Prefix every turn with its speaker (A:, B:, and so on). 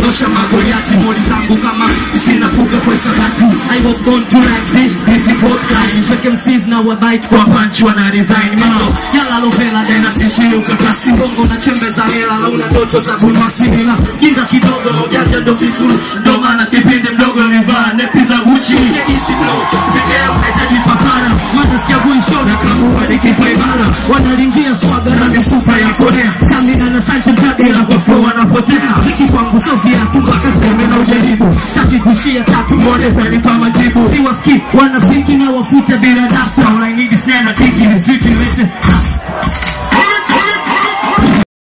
A: dondosha magoliati. Moli zangu kama sinafuga kwa sabati. I was born to like this, difficult times. Weke MCs na wabite kwa punch wana resign. Mao, yala lovela dena sishi ukakasi. Bongo na chembe za hela, launa ndoto za bunwasi. Kinga kidogo, ujanja ndo vifuru. Ndo maana kipindi mdogo nivaa, nepi za Gucci. Easy blow, video, haitaji papara. Mata sikiagui shoda, kamuwa nikipa imara. Wanalingia swaga na misupa ya Korea. Kamina na Sanchez Mtagila kwa flow wanapotea. Hiki kwangu Sofia, tumbaka seme na ujaribu. Taki kushia tatu mwone zanipa majibu. Siwa skip, wanafiki na wafute bila dasta. All I need is snare na kiki, ni street in